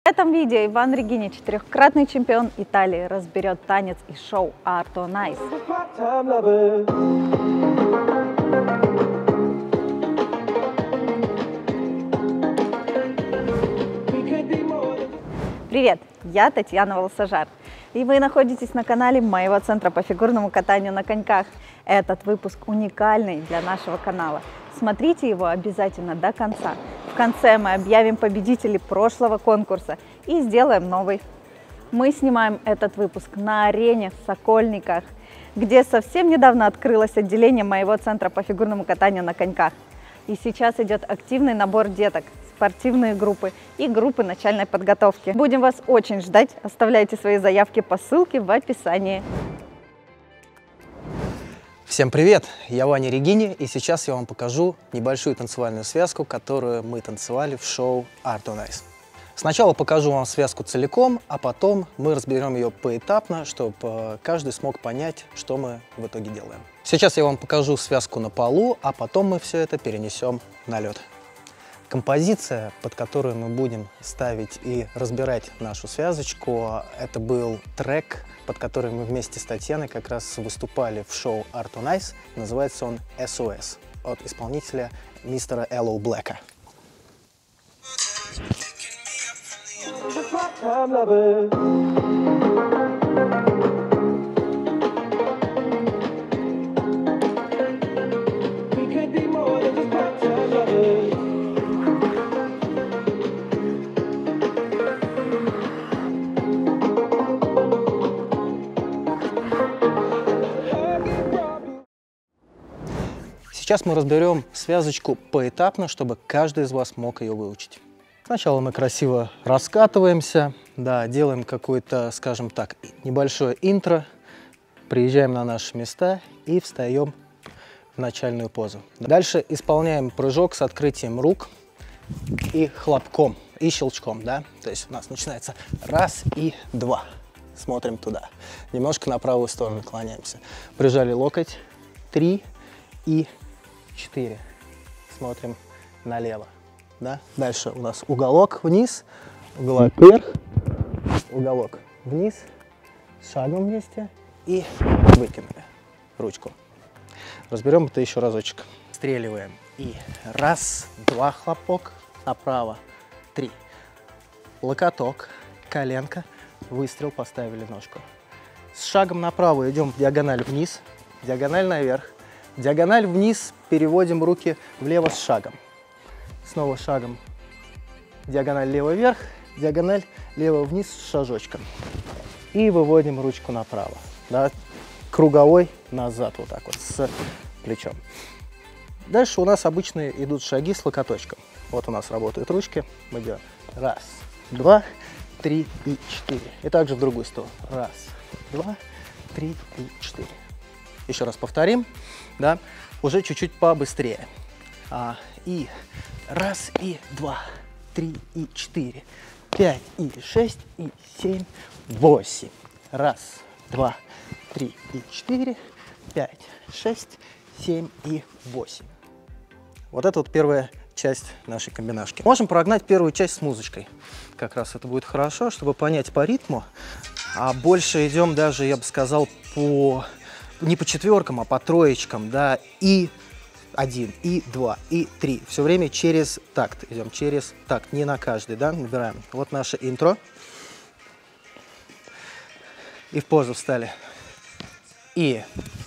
этом видео Иван Регини, четырехкратный чемпион Италии, разберет танец из шоу Art on Ice. Привет, я Татьяна Волосожар, и вы находитесь на канале моего центра по фигурному катанию на коньках. Этот выпуск уникальный для нашего канала. Смотрите его обязательно до конца. В конце мы объявим победителей прошлого конкурса и сделаем новый. Мы снимаем этот выпуск на арене в Сокольниках, где совсем недавно открылось отделение моего центра по фигурному катанию на коньках. И сейчас идет активный набор деток, спортивные группы и группы начальной подготовки. Будем вас очень ждать. Оставляйте свои заявки по ссылке в описании. Всем привет! Я Ваня Регини, и сейчас я вам покажу небольшую танцевальную связку, которую мы танцевали в шоу Art on Ice. Сначала покажу вам связку целиком, а потом мы разберем ее поэтапно, чтобы каждый смог понять, что мы в итоге делаем. Сейчас я вам покажу связку на полу, а потом мы все это перенесем на лед. Композиция, под которую мы будем ставить и разбирать нашу связочку, это был трек, под который мы вместе с Татьяной как раз выступали в шоу Art on Ice. Называется он SOS от исполнителя мистера Эллоу Блэка. Сейчас мы разберем связочку поэтапно, чтобы каждый из вас мог ее выучить. Сначала мы красиво раскатываемся, да, делаем какое-то, скажем так, небольшое интро, приезжаем на наши места и встаем в начальную позу. Дальше исполняем прыжок с открытием рук и хлопком, и щелчком, да, то есть у нас начинается раз и два. Смотрим туда, немножко на правую сторону наклоняемся. Прижали локоть, 3 и 4. Смотрим налево. Да? Dальше у нас уголок вниз, уголок вверх, уголок вниз, шагом вместе и выкинули ручку. Разберем это еще разочек. Стреливаем. И раз, два, хлопок, направо, 3. Локоток, коленка, выстрел, поставили ножку. С шагом направо идем в диагональ вниз, диагональ наверх. Диагональ вниз, переводим руки влево с шагом. Снова шагом. Диагональ лево-вверх, диагональ лево-вниз с шажочком. И выводим ручку направо. Да, круговой назад, вот так вот, с плечом. Дальше у нас обычные идут шаги с локоточком. Вот у нас работают ручки. Мы делаем раз, два, 3 и 4. И также в другую сторону. Раз, два, 3 и 4. Еще раз повторим, да, уже чуть-чуть побыстрее. И раз, и 2, 3 и 4, 5 и 6 и 7, 8. Раз, 2, 3 и 4, 5, 6, 7 и 8. Вот это вот первая часть нашей комбинашки. Можем прогнать первую часть с музычкой. Как раз это будет хорошо, чтобы понять по ритму. А больше идем даже, я бы сказал, не по четверкам, а по троечкам, да, и 1, и 2, и 3. Все время через такт идем, через такт, не на каждый, да, набираем. Вот наше интро. И в позу встали. И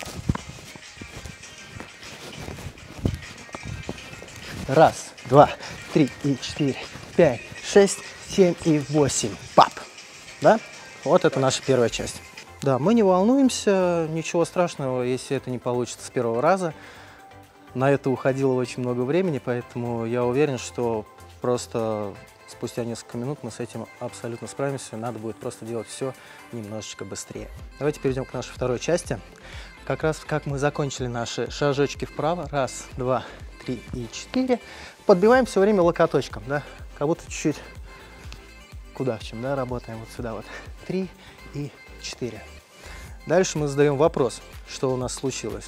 раз, два, 3 и 4, 5, 6, 7 и 8. Пап. Да? Вот это наша первая часть. Да, мы не волнуемся, ничего страшного, если это не получится с первого раза. На это уходило очень много времени, поэтому я уверен, что просто спустя несколько минут мы с этим абсолютно справимся. Надо будет просто делать все немножечко быстрее. Давайте перейдем к нашей второй части. Как раз как мы закончили наши шажочки вправо. Раз, два, 3 и 4. Подбиваем все время локоточком, да, как будто чуть-чуть куда в чем, да, работаем вот сюда вот. 3 и 4. Дальше мы задаем вопрос, что у нас случилось.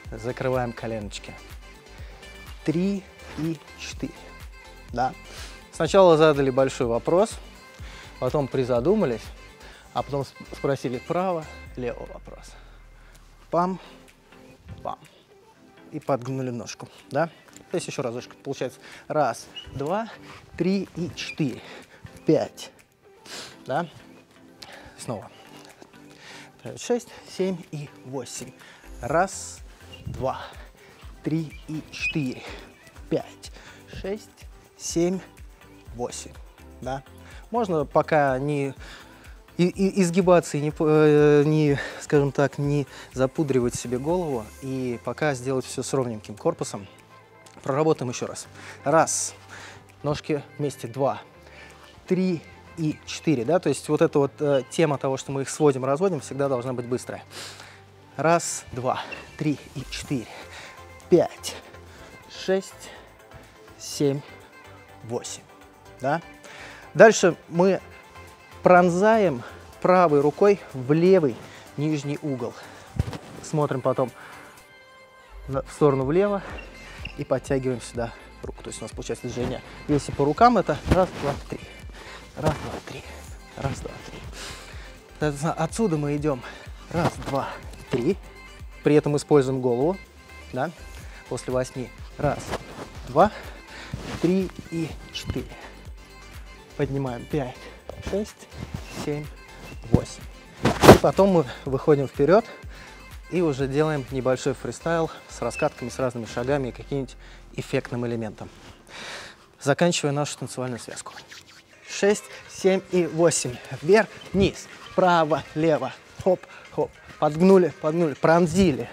Закрываем коленочки. 3 и 4. Да. Сначала задали большой вопрос, потом призадумались, а потом спросили право, лево вопрос. Пам, пам. И подгнули ножку, да? То есть еще разочек. Получается 1, 2, 3 и 4, 5, да? Снова. 6, 7 и 8. 1, 2, 3 и 4, 5, 6, 7, 8, да? Можно пока не изгибаться и не, скажем так, не запудривать себе голову и пока сделать все с ровненьким корпусом. Проработаем еще раз. 1, ножки вместе, 2, 3 и 4, да, то есть вот эта вот тема того, что мы их сводим, разводим, всегда должна быть быстрая. 1, 2, 3 и 4, 5, 6, 7, 8, да. Дальше мы пронзаем правой рукой в левый нижний угол. Смотрим потом в сторону влево и подтягиваем сюда руку. То есть у нас получается движение. Если по рукам это 1, 2, 3. 1, 2, 3. 1, 2, 3. Отсюда мы идем 1, 2, 3. При этом используем голову. Да? После 8. 1, 2, 3 и 4. Поднимаем 5, 6, 7, 8. И потом мы выходим вперед и уже делаем небольшой фристайл с раскатками, с разными шагами и каким-нибудь эффектным элементом. Заканчивая нашу танцевальную связку. 6, 7 и 8. Вверх, вниз, вправо, лево. Хоп, хоп. Подгнули, подгнули, пронзили.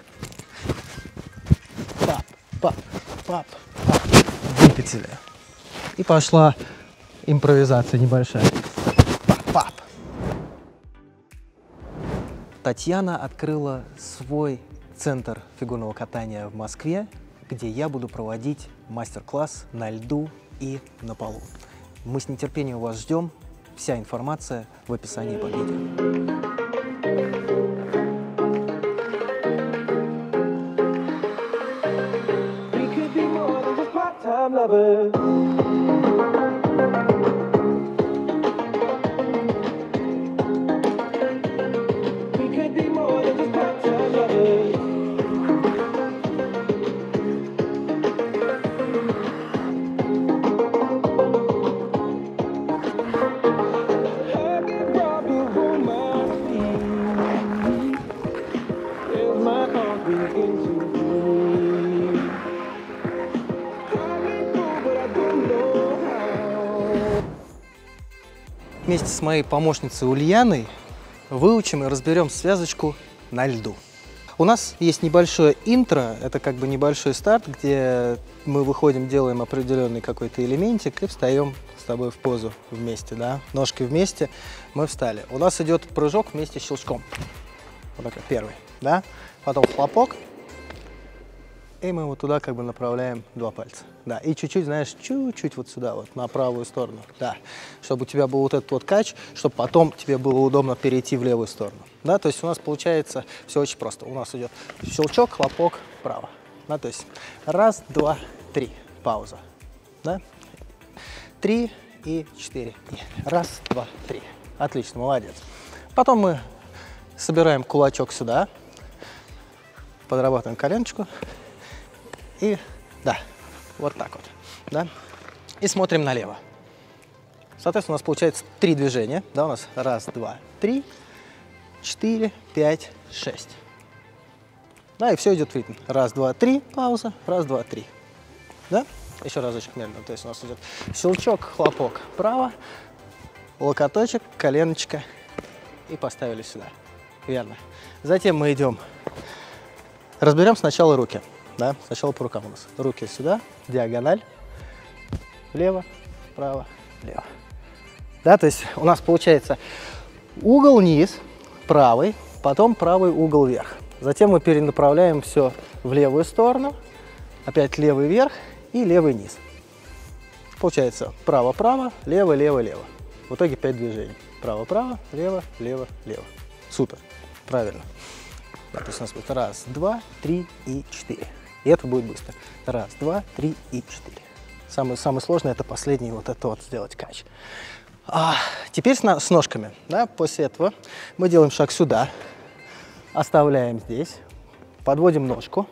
Пап, пап, пап, пап. Выкатили. И пошла импровизация небольшая. Пап. Татьяна открыла свой центр фигурного катания в Москве, где я буду проводить мастер-класс на льду и на полу. Мы с нетерпением вас ждем. Вся информация в описании под видео. Вместе с моей помощницей Ульяной выучим и разберем связочку на льду. У нас есть небольшое интро, это как бы небольшой старт, где мы выходим, делаем определенный какой-то элементик и встаем с тобой в позу вместе, да, ножки вместе, мы встали. У нас идет прыжок вместе с щелчком, вот такой первый, да, потом хлопок, и мы вот туда как бы направляем 2 пальца, да, и чуть-чуть, знаешь, чуть-чуть вот сюда, вот на правую сторону, да, чтобы у тебя был вот этот вот кач, чтобы потом тебе было удобно перейти в левую сторону, да, то есть у нас получается все очень просто, у нас идет щелчок, хлопок, вправо, да, то есть 1, 2, 3, пауза, да, 3 и 4, 1, 2, 3, отлично, молодец. Потом мы собираем кулачок сюда, подрабатываем коленочку. И, да, вот так вот, да, и смотрим налево. Соответственно, у нас получается 3 движения, да, у нас 1, 2, 3, 4, 5, 6. Да, и все идет в ритм. 1, 2, 3, пауза, 1, 2, 3, да, еще разочек медленно, то есть у нас идет щелчок, хлопок, вправо, локоточек, коленочка и поставили сюда, верно. Затем мы идем, разберем сначала руки. Да, сначала по рукам у нас. Руки сюда, диагональ, влево, вправо, влево. Да, то есть у нас получается угол вниз, правый, потом правый угол вверх. Затем мы перенаправляем все в левую сторону, опять левый вверх и левый низ. Получается право-право, лево-лево-лево. В итоге 5 движений. Право-право, лево, лево, лево. Супер, правильно. Да, то есть у нас будет 1, 2, 3 и 4. И это будет быстро. 1, 2, 3 и 4. Самый сложный это последний вот это вот сделать кач. Теперь с ножками. Да? После этого мы делаем шаг сюда, оставляем здесь, подводим ножку,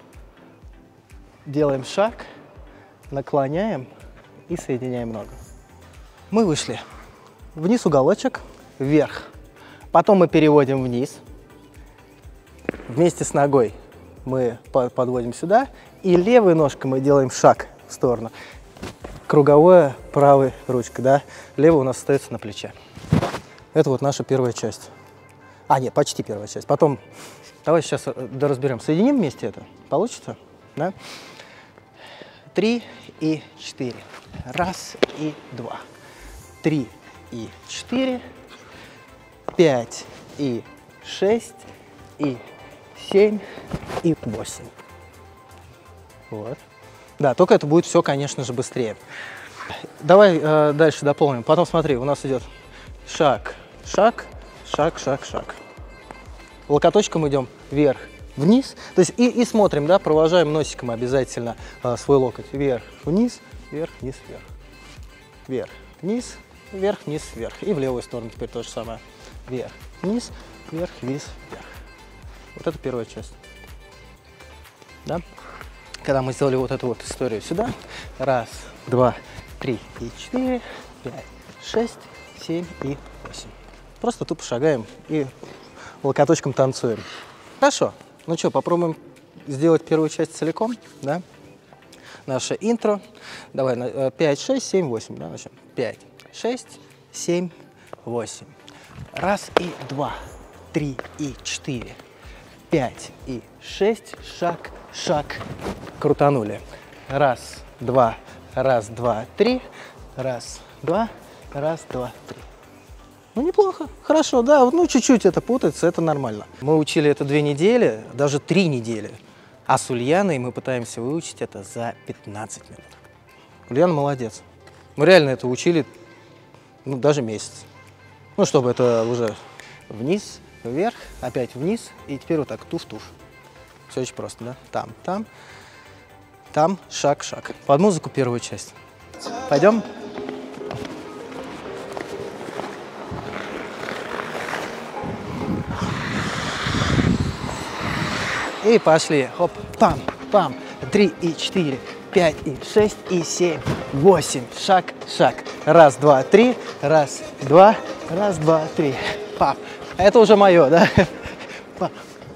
делаем шаг, наклоняем и соединяем ногу. Мы вышли. Вниз уголочек, вверх. Потом мы переводим вниз. Вместе с ногой мы подводим сюда. И левой ножкой мы делаем шаг в сторону. Круговое правой ручкой, да. Левая у нас остается на плече. Это вот наша первая часть. Нет, почти первая часть. Потом, давай сейчас доразберем. Соединим вместе это. Получится? Да? 3 и 4. Раз и 2. 3 и 4. 5 и 6. И 7 и 8. Вот. Да, только это будет все, конечно же, быстрее. Давай дальше дополним. Потом смотри, у нас идет шаг, шаг, шаг, шаг, шаг. Локоточком идем вверх, вниз. То есть и смотрим, да, провожаем носиком обязательно свой локоть. Вверх, вниз, вверх, вниз, вверх. Вверх, вниз, вверх, вниз, вверх. И в левую сторону теперь то же самое. Вверх, вниз, вверх, вниз, вверх. Вот это первая часть. Да? Когда мы сделали вот эту вот историю сюда. Раз, два, 3 и 4, 5, 6, 7 и 8. Просто тупо шагаем и локоточком танцуем. Хорошо. Ну что, попробуем сделать первую часть целиком, да? Наше интро. Давай, 5, 6, 7, 8, да, начнем. 5, 6, 7, 8. Раз и 2, 3 и 4, 5 и 6, шаг, шаг. Крутанули. Раз, два, 3. Раз, два, 3. Ну, неплохо. Хорошо, да. Ну, чуть-чуть это путается, это нормально. Мы учили это 2 недели, даже 3 недели. А с Ульяной мы пытаемся выучить это за 15 минут. Ульяна молодец. Мы реально это учили, ну, даже месяц. Ну, чтобы это уже вниз, вверх, опять вниз, и теперь вот так туф-туф. Все очень просто, да? Там, там, там, шаг, шаг. Под музыку первую часть. Пойдем? И пошли. Хоп, пам, пам. 3 и 4, 5 и 6 и 7, 8. Шаг, шаг. Раз, два, 3. Раз, два, 3. Пап. Это уже мое, да? Пап.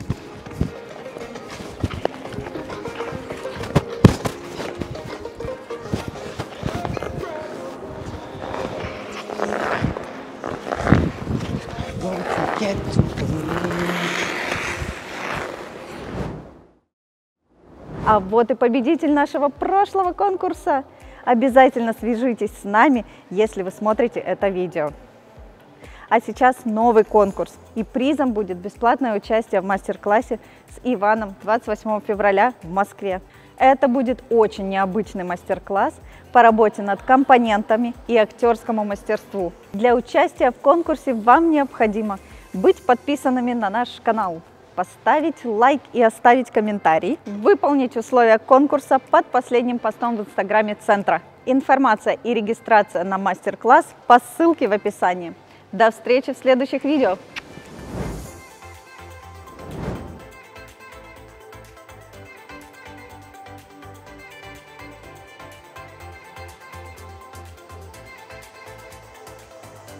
А вот и победитель нашего прошлого конкурса. Обязательно свяжитесь с нами, если вы смотрите это видео. А сейчас новый конкурс. И призом будет бесплатное участие в мастер-классе с Иваном 28 февраля в Москве. Это будет очень необычный мастер-класс по работе над компонентами и актерскому мастерству. Для участия в конкурсе вам необходимо быть подписанными на наш канал, поставить лайк и оставить комментарий, выполнить условия конкурса под последним постом в инстаграме центра. Информация и регистрация на мастер-класс по ссылке в описании. До встречи в следующих видео!